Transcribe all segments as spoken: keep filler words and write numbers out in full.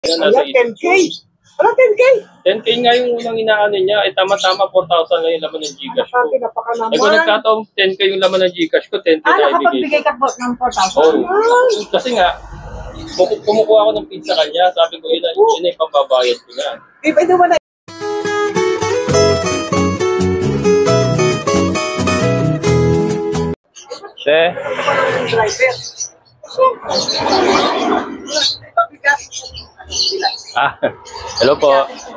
Ayan, ten K. Ano, ten K? ten K nga yung unang inaano niya. Eh, tama-tama four thousand lang yung laman ng Gcash ko. Sabi, napaka naman. Eh, kung nagkataong ten K yung laman ng Gcash ko, ten K Ah, na nakapagbigay ibigay ko. ka po ng four thousand? Oh, kasi nga, kumu- kumukuha ako ng pizza kanya. Sabi ko, yun na, yun na yung pambabayad ko na. Eh, by the way, Che? driver. Ah, hello po.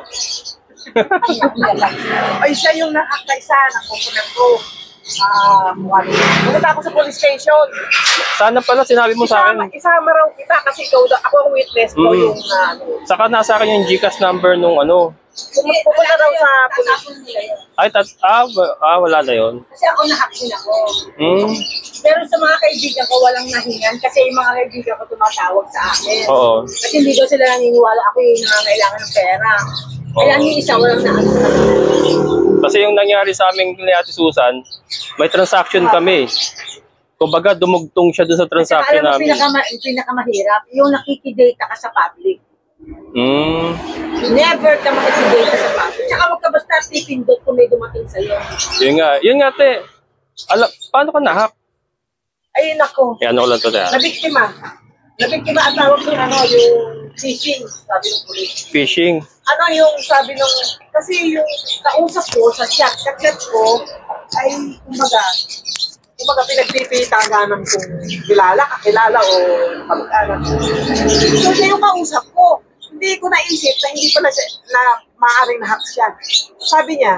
Ay, siya yung nakakaisa, nakukunan ko. Ah, mukha niya. Pumunta ako sa police station. Sana pala sinabi mo sa Isama, akin. isama raw kita kasi ikaw, ako ang witness ko Mm. yung na, ano. Saka nasa akin yung Gcash number nung ano. Pumunta pumunta raw sa police. Ay, tat ah, wa- ah, wala na yun. Kasi ako na-action ako. Hmm, Pero sa mga kaibigan ko, walang nahingan kasi yung mga kaibigan ko tumatawag sa akin. oo. Kasi hindi ko sila naniniwala ako yung nangangailangan ng pera. Kaya Oo. yung isa, walang na-action. Kasi yung nangyari sa amin ni Ate Susan, may transaction kami. Kumbaga, dumugtong siya doon sa Kasi transaction alam mo, namin. pinaka, pinakamahirap, yung nakikidata ka sa public. Hmm, Never ka makikidata sa public. Tsaka wag ka basta pipindot kung may dumating sa'yo. yun nga. Yun nga, te. Alam, paano ka nahack? Ayun ako. Eh, ano ko lang to, te. ah? Nabiktima. Nabiktima ang tawag ko, ano, yung phishing, sabi ng police. Phishing. Ano yung sabi nung, kasi yung kausap ko sa chat, ka-chat ko, ay, kumbaga, kumbaga pinagpipitaganan kung kilala, kakilala o kamag-anak. So siya yung kausap ko. Hindi ko naisip na hindi pala siya, na maaaring na-hack siya. Sabi niya,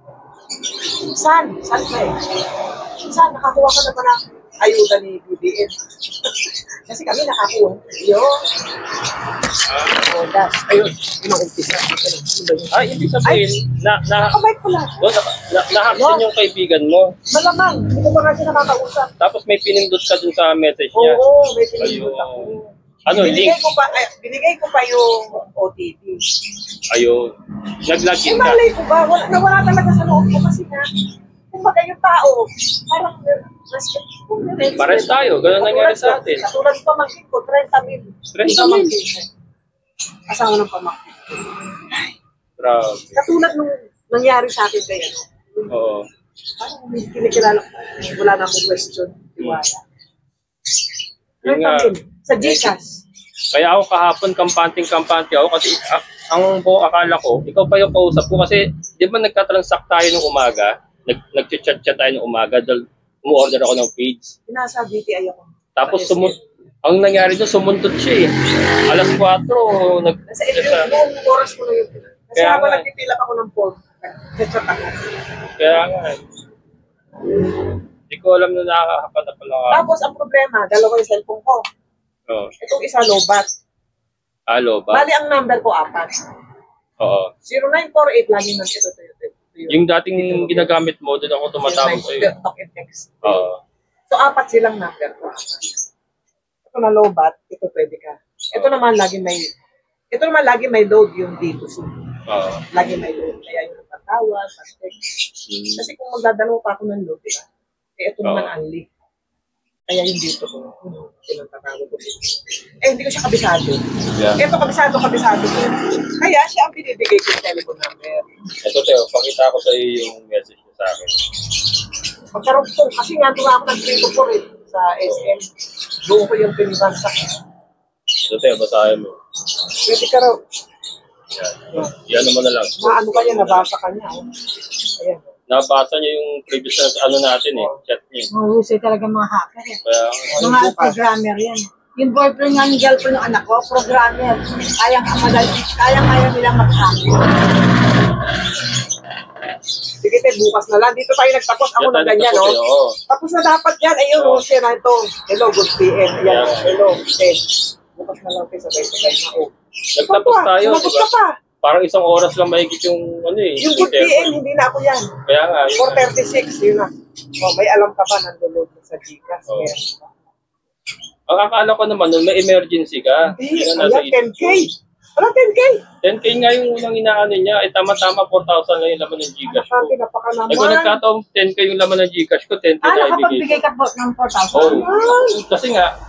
San, San ka eh? San, nakakuha ka na ba ng ayuda ni B B M? Kasi kami nakakuha. Yun. Oh, that's, ayun, yun ang umpisa. Ano ba yun? Ay, ibig sabihin, na, na, Nakabike ko lang. no, na, na, nahack din yung kaibigan mo. Malamang, hindi ko pa nga siya nakakausap. Tapos may pinindot ka dun sa message niya. Oo, may pinindot ako. Ayun. Ano, binigay link? ko pa, eh, binigay ko pa yung O T P. Ayun. Eh, Nag-login ka. malay ko ba? Wala, nawala talaga sa loob ko kasi nga, kumbaga yung tao, parang respect ko. Pares tayo. Ganun nangyari sa atin. Katulad ng pamangkin ko, thirty mil. thirty mil. Asawa ng pamangkin. Grabe. Katulad nung nangyari sa akin kaya, ano, Oo. parang hindi kinikilala ko. Wala na akong question. Iwala. Yun nga. thirty mil. Sa Gcash. Kaya ako kahapon, kampanting-kampante ako kasi ah, ang buong akala ko, ikaw pa yung kausap ko kasi di ba nagka-transact tayo nung umaga? Nag Nag-chat-chat tayo nung umaga dahil umu-order ako ng page. Pinasa B T I ako. Tapos sumun ang nangyari doon, sumundot siya eh. Alas four, nag Nasa ilang oras ko na yun. Kasi Kaya habang nga. nagpipila ako ng form, nag-chat ako. Kaya nga eh. Hindi ko alam na nakakapa na pala ako. Tapos ang problema, dalawa yung cellphone ko. Oo. Itong isa lobat. Halo ba? Bali ang number ko apat. Oo. zero nine four eight lagi nang ito to yun. Yung dating ginagamit mo, doon ako tumatawag sa iyo. Talk and text. Oo. So apat silang number ko. Ito na lobat, ito pwede ka. Ito naman lagi may ito naman lagi may load yung dito. So, Oo. lagi may load. Kaya yung patawag, text. Hmm. Kasi kung magdadalaw pa ako ng load, diba? Eh, ito naman Oo. unli. Kaya yung dito ko, ano, pinagtatawag ko. Eh, hindi ko siya kabisado. Yeah. Ito kabisado, kabisado ko. Kaya siya ang binibigay ko yung telephone number. Ito, Teo, pakita ko sa iyo yung message niya sa akin. Magkaroon po, kasi nga doon ako nag-trade po rin sa S M. Doon ko yung pinibansak. Ito, Teo, basahin mo. Pwede ka raw. Yan. Yan naman na lang. Maano ka niya, nabasa ka niya. Oh. Ayan. Nabasa niya yung previous na ano natin eh, chat niya. Mahusay talaga mga hacker eh. Kaya, Mga programmer yan. Yung boyfriend nga, yung girlfriend ng anak ko, programmer. Kayang madali, kayang ayaw nilang mag-hack. Sige, te, bukas na lang. Dito tayo nagtapos. Ako na ganyan, no? Oo. Tapos na dapat yan. Ayun, oh, share na ito. Hello, good P M. Ayan, Yeah. hello, ten. Bukas na lang, te, sabay-sabay na. Oh. Nagtapos tayo, Sumagot di ba? ka pa. Parang isang oras lang mahigit yung ano eh. Yung good P M, hindi na ako yan. Kaya nga. yun four nga. thirty-six, yun na. Oh, may alam ka ba nandulog sa Gcash? Oo. Meron ka. Ang akala ko naman nun, may emergency ka. Hindi, Yun ang nasa ayan, ten K. isip ko. Ano, ten K? ten K nga yung unang inaano niya. Eh, tama-tama four thousand lang yung laman ng Gcash ko. Sabi, napaka Eh, kung naman. nagkataong ten K yung laman ng Gcash ko, ten K Ah, na ibigay nakapagbigay ko. ka po ng four thousand? Oo. Kasi nga,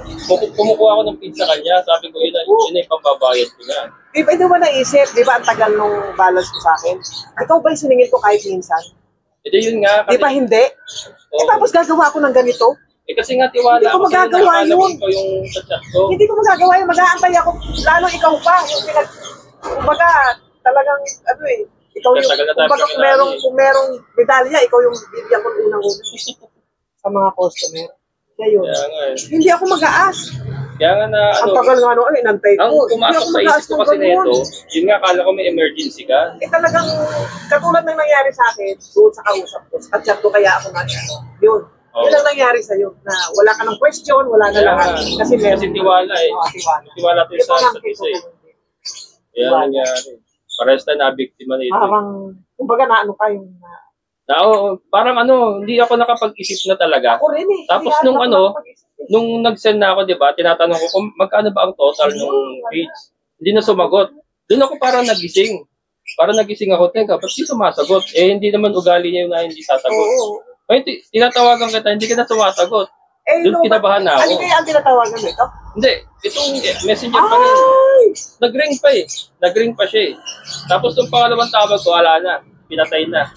kumu- kumukuha ako ng feed sa kanya. Sabi ko, yun na, yun na yung pambabayad ko na. Di ba, di ba naisip, di ba ang tagal nung balance mo sa akin? Ikaw ba yung siningil ko kahit minsan? Hindi yun nga. Di ba hindi? Oo. Eh tapos gagawa ko ng ganito? Eh kasi nga tiwala Hindi ko ako sa'yo, magagawa nakakala yun. ko yung sa chat ko. Hindi ko magagawa yung mag-aantay ako. Lalo ikaw pa, yung pinag... Kumbaga, talagang, ano eh, ikaw yung, Tagal na tayo kumbaga kung kakilala merong, eh. kung merong medalya, ikaw yung bibigyan ko unang-una sa mga customer. Kaya yun. Kaya nga eh. Hindi ako mag-aas. Kaya nga na Ang ano, tagal nga ano, ay, inantay ko. ang Hindi pumasok ako sa mag-aas isip ko ng kasi ganun. nito, yun nga akala ko may emergency ka. Eh talagang, katulad ng nangyari sa akin, doon sa kausap ko, sa chat ko kaya ako na, ano, yun. Oo. Yun ang nangyari sa'yo, na wala ka ng question, wala na Kaya lahat. nga, Kasi meron. kasi tiwala eh. Oo, tiwala. Tiwala tayo Ito sa lang isa't kay isa eh. Kuya. Kaya Tiwala. nangyari. Parehas tayo na biktima nito. eh. Parang, kumbaga na ano pa yung, na, Na, oo, parang ano, hindi ako nakapag-isip na talaga. ako rin eh. Tapos Hindi nung ako ano, nakapag-isip eh. Nung nag-send na ako, di ba, tinatanong ko kung magkano ba ang total ng page. Hindi na sumagot. Doon ako parang nagising. Parang nagising ako, teka, ba't di sumasagot? Eh, hindi naman ugali niya yun na hindi sasagot. Oo. Ay, ti- tinatawagan kita, hindi ka na sumasagot. Eh, Doon no, kinabahan na ano ako. kaya ang tinatawagan mo ito? Hindi, itong eh, messenger pa rin. Ay! Nag-ring pa eh. Nag-ring pa siya eh. Tapos nung pangalawang tawag ko, ala na. Pinatay na.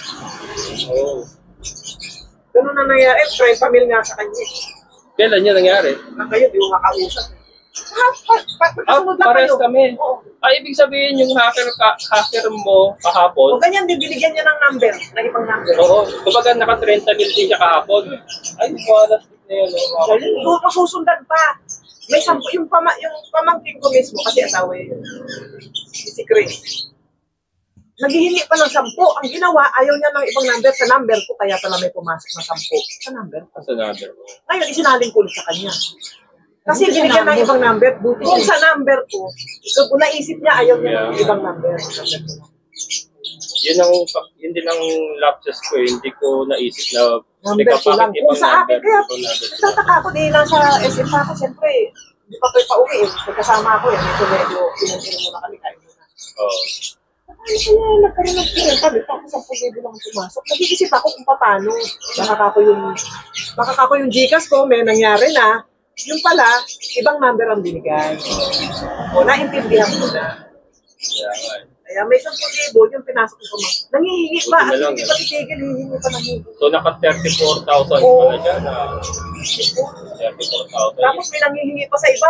Oo. Ganun na nangyari. Eh, friend, family nga sa kanya. eh. Kailan yun nangyari? Na kayo, di mo makausap. Ha? Pa, pa, Ah, magkasunod lang pares kayo. kami. Oo. Ay, ibig sabihin yung hacker ka, hacker mo O kahapon, ganyan din, binigyan niya ng number, ng ibang number. oo, kumbaga naka-thirty mil din siya kahapon. Ay, wala na yun. oh. Galing. So, masusundan pa. May sampu, yung, pama, yung pamangkin ko mismo, kasi asawa yun. Si Chris. Naghihingi pa ng sampu. Ang ginawa, ayaw niya ng ibang number sa number ko, kaya pala may pumasok na sampu sa number ko. Sa number mo. Ngayon, isinaling ko ulit sa kanya. Kasi binigyan ng ibang number. Kung sa number ko, so, kung naisip niya, ayaw niya ng Yeah. ibang number. Number ko na. Yun ang, yun din ang lapses ko, eh. Hindi ko naisip na, Number teka, ko lang. bakit Kung ibang sa akin, number, kaya ibang number ko? tataka ako din nasa S M pa ako, siyempre, hindi pa kayo pauwi eh. Nagkasama ako eh. Medyo medyo pinag-ino muna kami kayo muna. Oo. Ay, kaya nagkaroon ng pinag kami. Tapos ang pag-ibo lang pumasok. Nag-iisip ako kung paano. Makakako yung, makakako yung Gcash ko, may nangyari na. Yung pala, ibang number ang binigay. O, naintindihan ko na. Kaya nga, eh. Kaya may isang pag-ibo, yung pinasok ko ma. Nangihingi pa. Buti na At lang, hindi eh. pa titigil, hihingi pa ng hihingi. So, naka thirty-four thousand Oo. pala dyan. ah. thirty-four thousand. Tapos may nangihingi pa sa iba.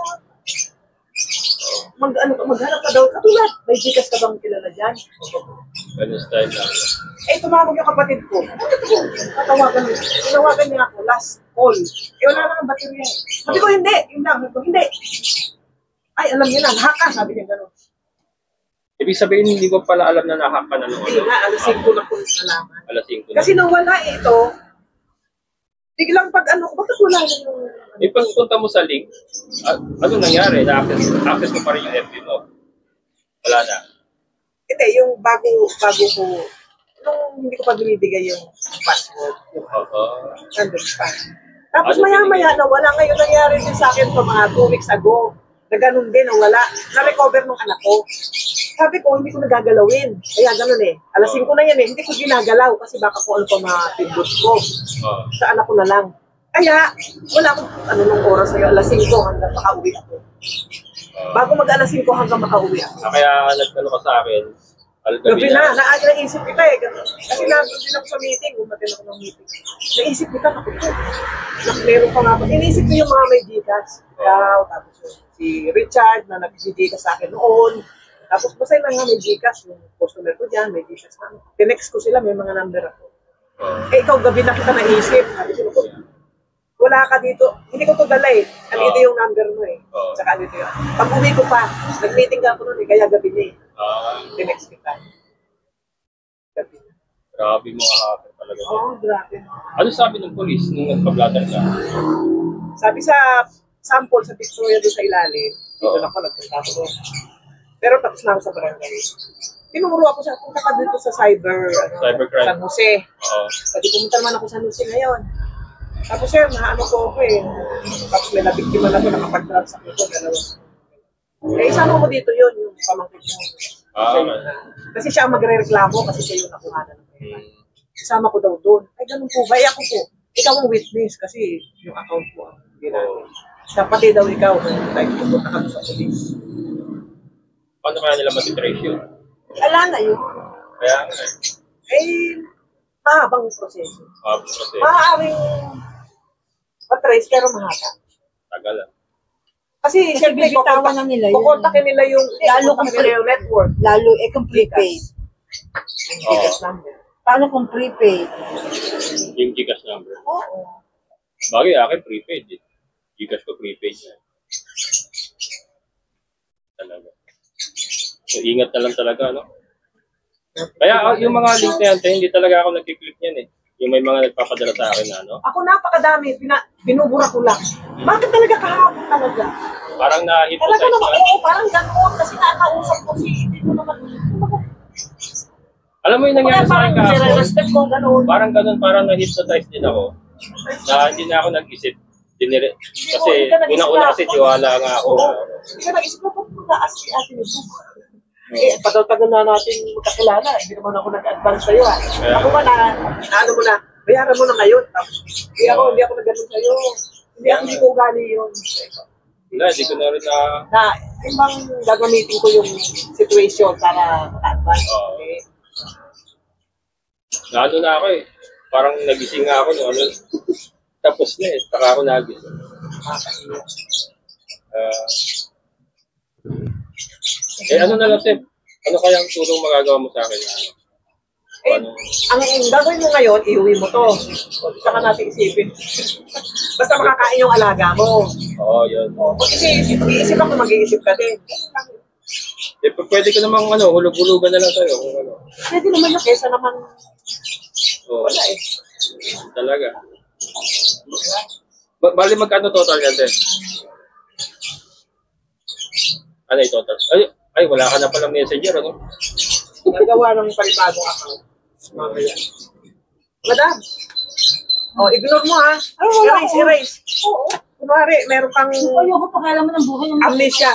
Mag, ano, maghanap ka daw. Katulad, may Gcash ka bang kilala dyan? Ganun style lang. Eh, tumawag yung kapatid ko. Tatawagan niya. Tinawagan niya ako, last call. Eh, wala na ng baterya. Sabi ko, hindi. Yun lang. Sabi ko, hindi. Ay, alam niya na, hack ka. Sabi niya gano'n. Ibig sabihin, hindi ko pala alam na nahack ka na nung Hindi ano. nga, alas singko na po nalaman. Alas singko na. Kasi nung wala eh, ito, biglang pag ano, bakit wala na yung... Eh, pagpunta mo sa link, ah, anong nangyari? Na-access, access mo pa rin yung F B mo. Wala na. Hindi, yung bago, bago ko, nung hindi ko pa binibigay yung password, yung Oo. nandun pa. Tapos Ano maya-maya na wala. Ngayon nangyari din sa akin pa mga two weeks ago. Na ganun din, na wala. Na-recover ng anak ko. Sabi ko, hindi ko nagagalawin. Kaya ganun eh. Alas singko na yan eh. Hindi ko ginagalaw kasi baka kung ano pa ma-pindot ko. Oo. Sa anak ko na lang. Kaya, wala akong ano nung oras na yun. Alas singko hanggang makauwi ako. Oo. Bago mag alas singko hanggang makauwi ako. Ah, kaya nagkano ka sa akin, Gabi algabi na, na. na, naisip kita eh. Kasi nandun din ako sa meeting, umatin ako ng meeting. Naisip kita, naku po. Nak, meron pa nga ba? Inisip ko yung mga may Gcash. Ikaw, tapos yung si Richard na nag-Gcash sa akin noon. Tapos basta yung mga may Gcash, yung customer ko dyan, may Gcash na. Tinext ko sila, may mga number ako. Oo. Eh ikaw, gabi na kita naisip. Sabi ko, naku, wala ka dito. Hindi ko to dala eh. Andito yung number mo eh. Oo. Tsaka andito yun. Pag uwi ko pa, nag-meeting ka ako noon eh, kaya gabi na eh. Ah, Tinext kita. Gabi na. grabe mga hacker talaga. Oo, oh, grabe. Ano sabi ng polis nung nagpa-blatter ka? Sabi sa sample sa Victoria doon sa ilalim, dito Oo. na ako, nagpunta ako doon. Pero tapos na ako sa barangay. Tinuro ako sa, punta ka dito sa cyber, ano, Cybercrime. San Jose. Oo. Pati pumunta naman ako sa San Jose ngayon. Tapos sir, naano ko ako eh. Tapos may nabiktima na ako, nakapag-transact ko, dalawa. Eh, isama mo dito yun, yung pamangkin mo. Ah, Siya yun. Kasi siya ang magre-reklamo kasi siya yung nakuha na ng pera. Hmm. Isama ko daw doon. Ay, ganun po ba? Eh, ako po. Ikaw ang witness kasi yung account ko. Hindi na. Oo. Dapat eh daw ikaw, like, pupunta ka sa police. Paano kaya nila matitrace yun? Wala na yun. Kaya nga eh. Eh, mahabang proseso. Ah, kasi Maaaring matrace pero mahaba. tagal ah. Kasi, Kasi siyempre, bibitawan na nila yun. kukontakin nila yung, Lalo kukontakin kung nila yung network. Lalo eh kung prepaid. Yung tickets number. Paano kung prepaid? Yung Gcash number. Oo. Bagay akin prepaid eh. Gcash ko prepaid na. Talaga. So, ingat na lang talaga, no? Kaya ah, yung mga link na yan, hindi talaga ako nagkiklik yan eh. Yung may mga nagpapadala sa akin na, no? Ako napakadami, pina, binubura ko lang. Bakit talaga kahapon talaga? Parang Talaga na-hypnotize naman, na. oo, parang ganoon. Kasi nakakausap ko si, hindi ko naman, Alam mo yung nangyari sa akin parang kahapon? nire-respect ko ganoon. Parang ganun, parang na-hypnotize din ako. Na hindi na ako nag-isip. Dinire, kasi una-una kasi tiwala nga ako. Oo. na- Hindi ka nag-isip ko, taas si Ate Nito. Eh, tagal-tagal na natin magkakilala. Hindi naman ako nag-advance sa'yo, ha. Kaya- Ako ba na, na ano mo na, bayaran mo na ngayon. Tapos, hindi ako, hindi ako nag-ganun sa'yo. Hindi ako, hindi ko ugali yun. Wala, hindi ko na rin na... Na, ibang gagamitin ko yung situation para maka-advance. Oo. Okay? Na ano na ako eh. Parang nagising nga ako. No, ano, tapos na eh. Saka ako nagising. Ah. eh ano na lang, Seb? Ano kayang turong magagawa mo sa akin? Na, ano? Eh, Ano? ang gagawin mo ngayon, iuwi mo to. O, saka natin isipin. Basta makakain yung alaga mo. Oo, yun. O, kung isip, isip ako, mag-iisip ka din. Eh, p- pwede ko namang ano, hulog-hulugan na lang sa'yo. Kung ano. Pwede naman na, kesa naman, Oo, wala eh. talaga. Ba- bali magkano total yan, Seb? Ano yung total? Ay, ay, wala ka na palang messenger, ano? Nagawa ng panibagong account. Mamaya. Madam. O, ignore mo ha. Ay, wala Erase, ko. erase. Oo. Kunwari, meron kang Ayoko pakalaman ng buhay ng amnesia.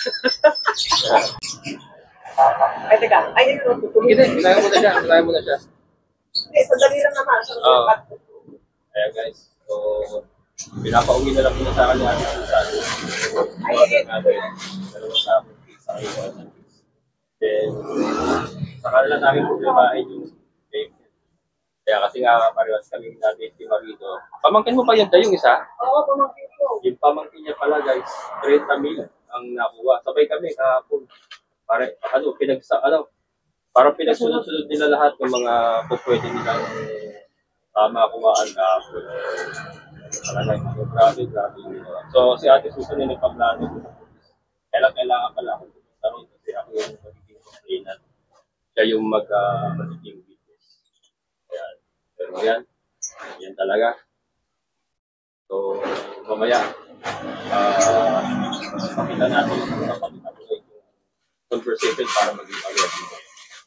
Ay, teka. Ay, yun, tutuloy. Hindi, kaya mo na siya. Kaya mo na siya. Hindi, sandali lang naman. Sandali Oo. lang. Ayan guys, so pinapauwi na lang muna sa akin yung ating susan. Order natin, dalawa sa akin, sa kayo. Then, saka lang namin problemahin yung game. Kaya kasi nga parehas kami natin si Marito. Pamangkin mo pa yun yung isa? Oo, pamangkin ko. Yung pamangkin niya pala guys, thirty mil ang nakuha. Sabay kami kahapon. Pare, ano, pinagsa, ano, parang pinagsunod-sunod nila lahat ng mga pupwede nilang uh, makuhaan kahapon. Talaga, so, grabe, grabe yun. So, si Ate Susan yung nagpaplano. Kailang kailangan pala ako pumunta ron kasi ako yung magiging complainant. Siya yung mag, uh, magiging witness. Ayan. Pero yan, yan talaga. So, mamaya, uh, pakita natin yung mga pakita ko yung conversation para maging aware dito.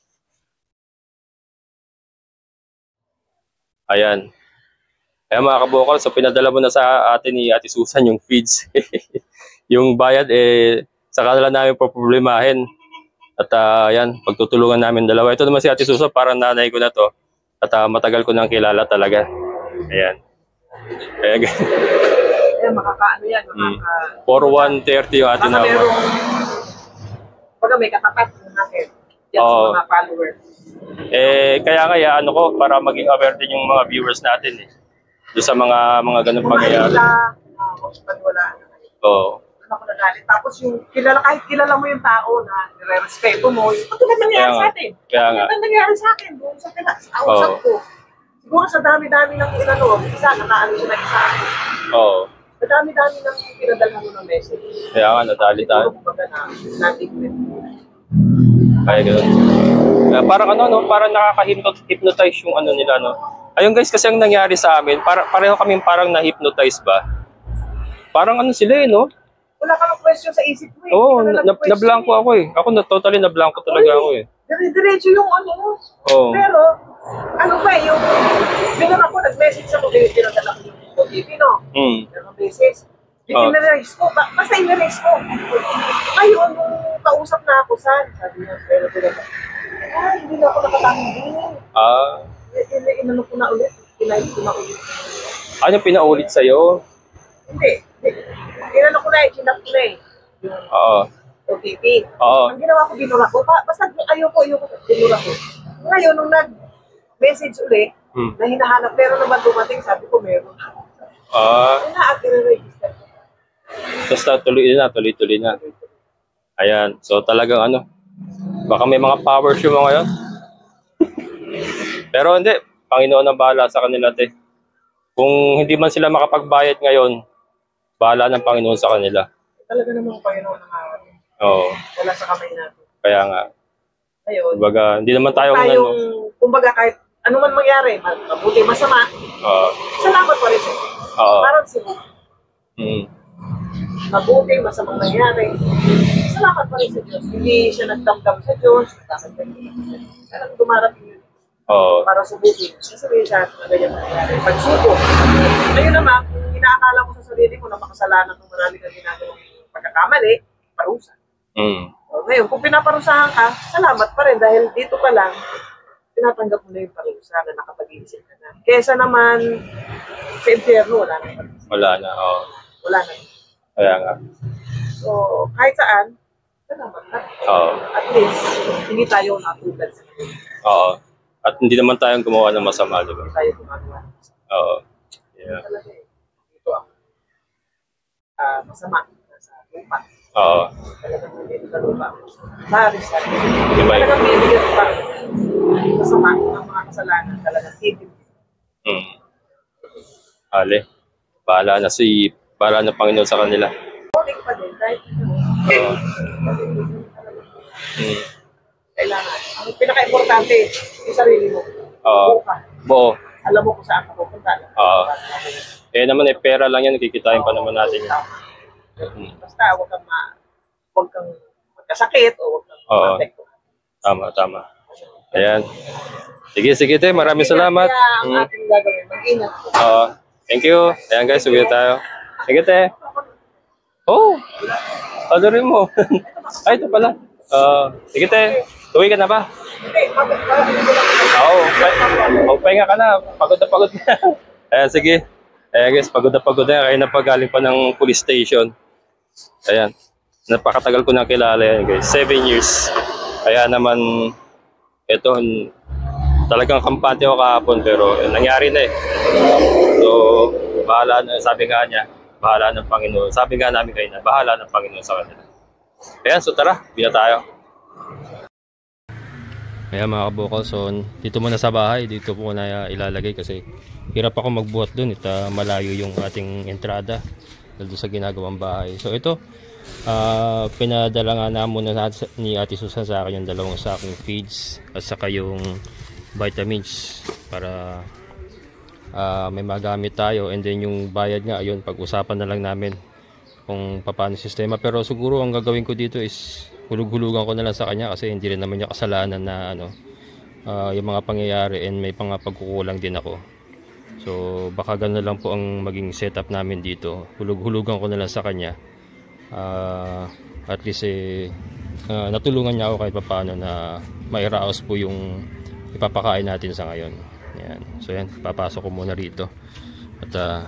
Ayan. Kaya mga kabokal, so pinadala mo na sa atin ni Ate Susan yung feeds. Yung bayad, eh, saka na lang namin problemahin. At uh, yan, pagtutulungan namin dalawa. Ito naman si Ate Susan, parang nanay ko na to. At uh, matagal ko nang kilala talaga. Ayan. Ayan. Eh, makakaano yan. Mm. Makaka... For one thirty yung atin Baka na. merong... Baga may katapat ng natin. Yan Oo. sa mga followers. Eh, kaya nga, ya, ano ko, para maging aware din yung mga viewers natin eh. Doon sa mga mga ganung Kung pangyayari. makikita, uh, kung paniwalaan na kayo. Oo. Ano ko nagalit. Tapos yung kilala, kahit kilala mo yung tao na nire-respeto mo, yung katulad nangyari Kaya nga. sa atin. Kaya nga. Katulad nangyari sa akin, doon sa pina, sa usap Oo. ko. Siguro sa dami-dami ng inano, isa, nakaano siya na isa. Oo. Sa dami-dami ng pinadala mo ng message. Kaya nga, nadali tayo. Siguro kumbaga na, natignan mo. Kaya gano'n. Kaya parang ano, no? Parang nakaka-hypnotize yung ano nila, no? Ayun guys, kasi ang nangyari sa amin, para, pareho kaming parang na-hypnotize ba? Parang ano sila eh, no? Wala ka ng question sa isip mo eh. Oo, Hindi ka na, na nag-question na-blanco eh. ako eh. Ako na totally na-blanco talaga ako eh. Dire-diretso yung ano. Oo. Pero, ano ba eh, yung, bilang ako, nag-message ako, pinadala ko yung T V, no? Hmm. Dalawang beses. Oh. I-erase ko, ba- basta i-erase ko. Ayun, nung kausap na ako, saan? Sabi niya, pero pinag ah, hindi na ako nakatanggi. Ah. Inano ko na ulit, pinahit ko na ulit. Ano pinaulit sa'yo? Hindi, Kinano ko na eh, chinap ko na eh. Yung Oo. O T P. Oo. Ang ginawa ko, binura ko. Pa, basta ayoko, ayoko, binura ko. Ngayon, nung nag-message uli, Hmm. na hinahanap, pero naman dumating, sabi ko, meron. Ah, Kung na-register ko. basta tuloy na, tuloy-tuloy na. Ayan. So talagang ano, baka may mga power show mo ngayon. Pero hindi, Panginoon ang bahala sa kanila, te. Kung hindi man sila makapagbayad ngayon, bahala ng Panginoon sa kanila. Talaga naman kayo naman ang araw. Oo. Wala sa kamay natin. Kaya nga, Ayun. kumbaga, hindi naman tayo Tayong, ano. kumbaga kahit ano man mangyari, mabuti, masama, Oo. salamat pa rin sa'yo. Oo. Parang si Mm. mabuti, masamang nangyari, salamat pa rin sa Diyos. Hindi siya nagdamdam sa Diyos, parang dumarating yun Oo. para subukin. Sasabihin sa atin na ganyan mangyari. Pagsubok. Ngayon naman, kung inaakala mo sa sarili mo na makasalanan ng marami na ginagawang pagkakamali, parusa. Mm. O, ngayon, kung pinaparusahan ka, salamat pa rin dahil dito pa lang, tinatanggap mo na yung parusa na nakapag-iisip ka na. Kesa naman, sa impyerno, wala na. Wala na. Oo. Wala na. Kaya nga. So, kahit saan, salamat na. Oo. At least, hindi tayo natulad sa kanila. Oo. At hindi naman tayong gumawa ng masama, di ba? Hindi tayo gumagawa. Oo. Yeah. Talaga eh. Dito ang ah, masama sa lupa. Oo. Talagang dito sa lupa. Sorry, sorry. Diba? Talagang bibigyan pa. Masama ang mga kasalanan. Talagang titip. Mm. Ale. Bahala na si, bahala na Panginoon sa kanila. Uling pa din. Kahit Oo. Mm. kailangan. Ang pinaka-importante, yung sarili mo. Oo. Buo ka. Buo. Alam mo kung saan ka pupunta. Oo. Eh naman eh, pera lang yan, nakikitain pa naman natin yan. Mm. Basta huwag kang ma, huwag kang magkasakit o huwag kang Oo. ma-apekto. Tama, tama. Ayan. Sige, sige te, maraming salamat. Kaya ang Mm. ating gagawin, mag-ingat. Oo. Thank you. Ayan guys, uwi tayo. Sige te. Oh! Ano rin mo? Ay, ito pala. Uh, sige te, uwi ka na ba? Hindi, mag- mag- Oo, oh, pahinga ka na. Pagod na pagod na. Ayan, sige. Ayan guys, pagod na pagod na. Kaya napagaling pa ng police station. Ayan. Napakatagal ko na kilala yan guys. Seven years. Kaya naman, ito, talagang kampante ako kahapon pero eh, nangyari na eh. So, bahala na. Sabi nga niya, bahala ng Panginoon. Sabi nga namin kayo na, bahala ng Panginoon sa kanila. Ayan, so tara, bila tayo. Ayan mga kabukal, so dito muna sa bahay, dito po na ilalagay kasi hirap ako magbuhat dun, ito malayo yung ating entrada dito sa ginagawang bahay. So ito, uh, pinadala nga na muna ni Ate Susan sa akin yung dalawang sakong feeds at saka yung vitamins para uh, may magamit tayo, and then yung bayad nga, ayun, pag-usapan na lang namin kung paano sistema. Pero siguro ang gagawin ko dito is hulug-hulugan ko na lang sa kanya kasi hindi rin naman niya kasalanan na ano, uh, yung mga pangyayari, and may pang pagkukulang din ako. So baka gano'n lang po ang maging setup namin dito. Hulug-hulugan ko na lang sa kanya. Uh, at least eh, uh, natulungan niya ako kahit paano na mairaos po yung ipapakain natin sa ngayon. Yan. So yan, papasok ko muna rito. At uh,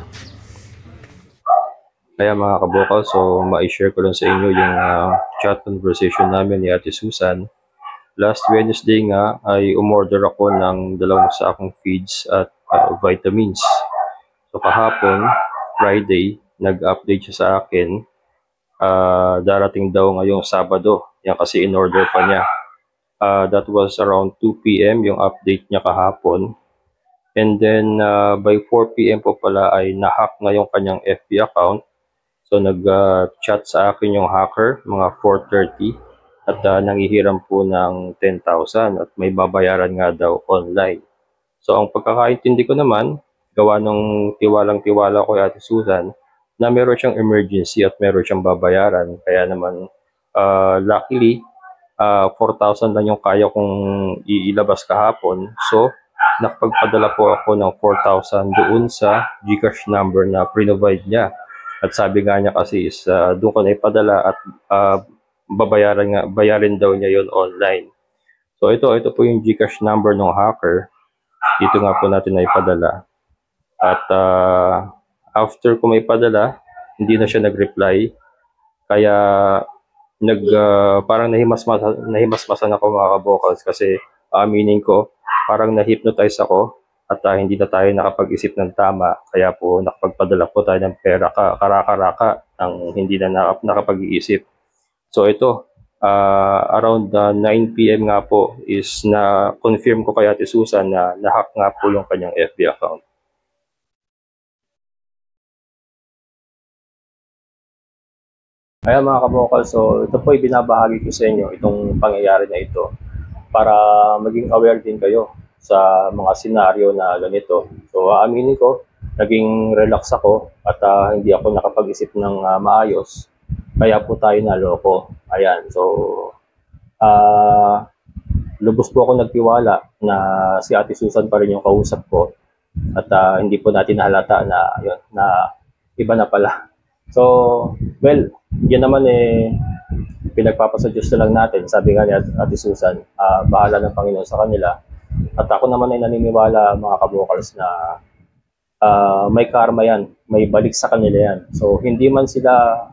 kaya mga kabukal, so ma-share ko lang sa inyo yung uh, chat conversation namin ni Ate Susan. Last Wednesday nga ay umorder ako ng dalawang sakong feeds at uh, vitamins. So kahapon, Friday, nag-update siya sa akin. Uh, darating daw ngayong Sabado. Yan kasi in-order pa niya. Uh, that was around two p m yung update niya kahapon. And then uh, by four p m po pala ay na-hack na yung kanyang F B account. So nag-chat uh, sa akin yung hacker mga four thirty at uh, nangihiram po ng ten thousand at may babayaran nga daw online. So ang pagkakaintindi ko naman, gawa ng tiwalang-tiwala ko kay Ate Susan, na meron siyang emergency at meron siyang babayaran. Kaya naman uh, luckily, uh, four thousand lang yung kaya kong iilabas kahapon. So nakapagpadala po ako ng four thousand doon sa GCash number na pre-provide niya. At sabi nga niya kasi is uh, doon ko na ipadala at uh, babayaran nga, bayarin daw niya yon online. So ito, ito po yung GCash number ng hacker. Dito nga po natin na ipadala. At uh, after ko may padala, hindi na siya nag-reply. Kaya nag ah, parang nahimasmasan nahimasmasan ako mga ka-vocals kasi aminin ko parang na-hypnotize ako at ah, hindi na tayo nakapag-isip ng tama kaya po nakapagpadala po tayo ng pera ka karaka-raka ng hindi na na- nakapag-iisip. So ito ah, around ah, nine p m nga po is na confirm ko kay Ate Susan na na-hack nga po yung kanyang F B account. Ayan mga kabokal, so ito po ay binabahagi ko sa inyo itong pangyayari na ito para maging aware din kayo sa mga senaryo na ganito. So aaminin ko, naging relax ako at ah, hindi ako nakapag-isip ng ah, maayos. Kaya po tayo naloko. Ayan, so ah lubos po ako nagtiwala na si Ate Susan pa rin yung kausap ko at ah, hindi po natin nahalata na yun, na iba na pala. So, well, yan naman eh, pinagpapasuggest na lang natin. Sabi nga ni Ate Susan, ah, bahala ng Panginoon sa kanila. At ako naman ay naniniwala mga kabokals na ah, may karma yan, may balik sa kanila yan. So, hindi man sila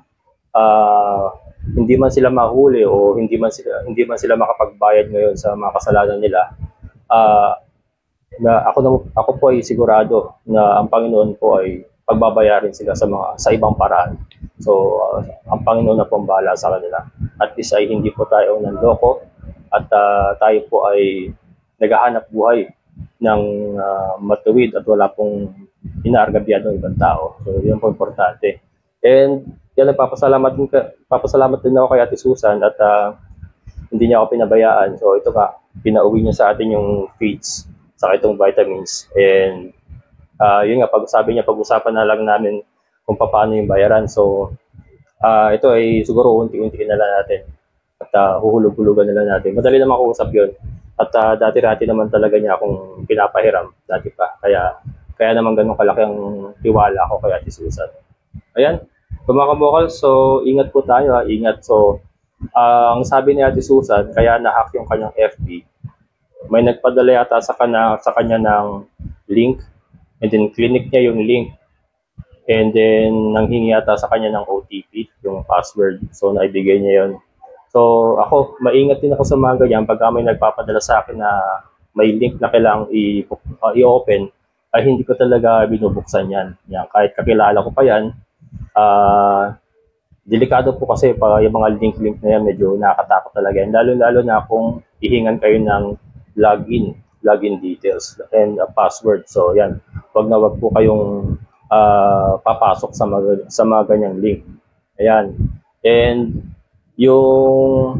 ah, hindi man sila mahuli o hindi man sila hindi man sila makapagbayad ngayon sa mga kasalanan nila. Ah, na ako na, ako po ay sigurado na ang Panginoon po ay pagbabayarin sila sa mga sa ibang paraan. So, uh, ang Panginoon na po ang bahala sa kanila. At least ay hindi po tayo nanloko at uh, tayo po ay naghahanap buhay ng uh, matuwid at wala pong inaargabyado ng ibang tao. So, yun po importante. And yan, nagpapasalamat din, papasalamat din ako kay Ate Susan at uh, hindi niya ako pinabayaan. So, ito ka, pinauwi niya sa atin yung feeds sa itong vitamins. And Uh, yun nga, pag sabi niya, pag-usapan na lang namin kung paano yung bayaran. So, uh, ito ay siguro unti-unti na lang natin. At uh, huhulog-hulugan na lang natin. Madali na makausap yun. At uh, dati-dati naman talaga niya akong pinapahiram. Dati pa. Kaya, kaya naman ganun kalaki ang tiwala ko kay Ate Susan. Ayan. So, mga kabokal, so ingat po tayo ha. Ingat. So, uh, ang sabi ni Ate Susan, kaya na-hack yung kanyang F B. May nagpadala yata sa kanya, sa kanya ng link. And then, clinic niya yung link. And then, nanghingi yata sa kanya ng O T P, yung password. So, naibigay niya yun. So, ako, maingat din ako sa mga ganyan. Pagka may nagpapadala sa akin na may link na kailangang i- uh, i-open, ay hindi ko talaga binubuksan yan. Yan. Kahit kakilala ko pa yan, uh, delikado po kasi pa yung mga link-link na yan, medyo nakakatakot talaga yan. Lalo-lalo na kung ihingan kayo ng login, login details and uh, password. So, yan. Wag na wag po kayong uh, papasok sa mga, sa mga ganyang link. Ayan. And yung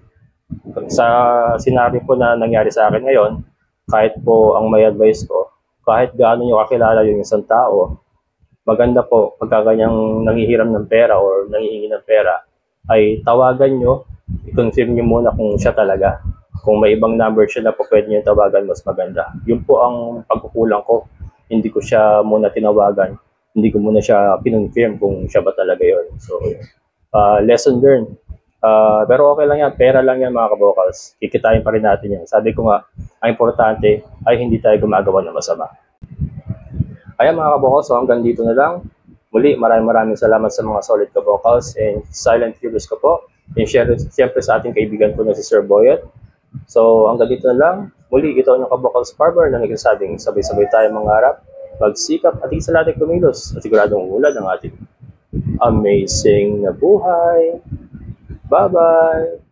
sa scenario po na nangyari sa akin ngayon, kahit po ang may advice ko, kahit gaano nyo kakilala yung isang tao, maganda po pagka ganyang nanghihiram ng pera or nanghihingi ng pera, ay tawagan nyo, i-confirm nyo muna kung siya talaga. Kung may ibang number siya na po pwede nyo tawagan, mas maganda. Yun po ang pagkukulang ko. Hindi ko siya muna tinawagan. Hindi ko muna siya pinonfirm kung siya ba talaga yun. So, uh, lesson learned. Uh, pero okay lang yan. Pera lang yan mga kabokals. Kikitain pa rin natin yan. Sabi ko nga, ang importante ay hindi tayo gumagawa ng masama. Ayan mga kabokals, so hanggang dito na lang. Muli, maraming maraming salamat sa mga solid kabokals and silent viewers ko po. And share, siyempre sa ating kaibigan po na si Sir Boyet. So hanggang dito na lang. Muli, ito ang kabokals farmer na nagsasabing sabay-sabay tayo mangarap, magsikap at isa natin kumilos at siguradong ulan ng ating amazing na buhay. Bye-bye!